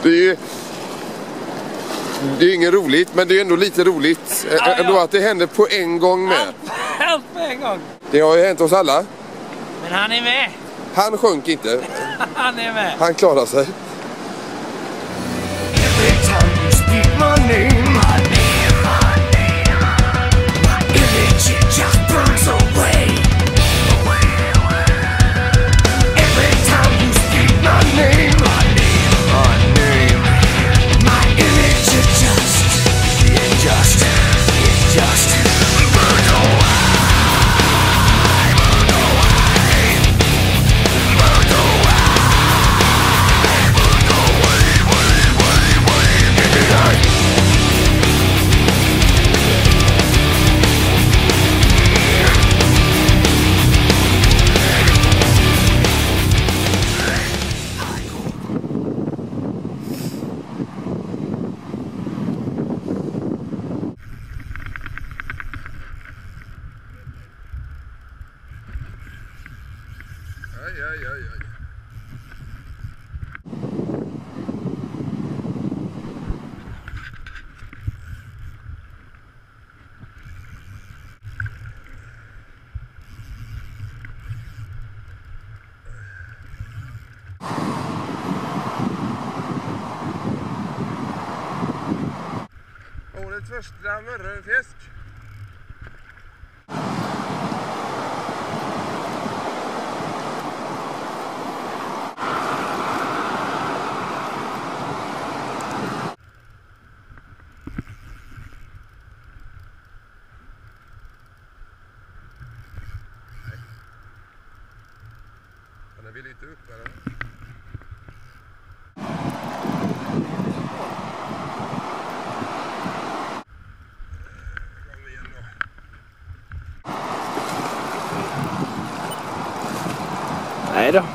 Det är inget roligt, men det är ändå lite roligt ändå att det händer på en gång med. Allt på en gång. Det har ju hänt oss alla. Men han är med. Han sjönk inte. Han är med. Han klarar sig. Aj. Årets första mörrumfisk. Den vill inte upp eller? Kom igen då. Nej då.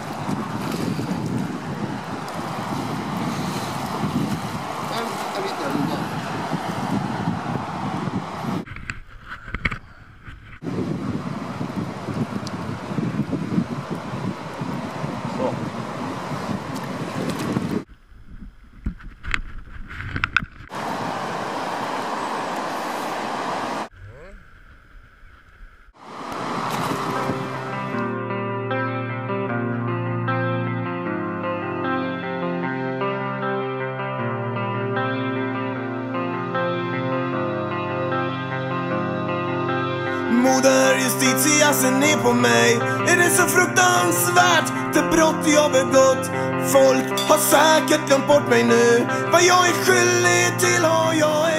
Moder justitia ser ner på mig. Är det så fruktansvärt det brott jag begått? Folk har säkert glömt bort mig nu. Vad jag är skyldig till har jag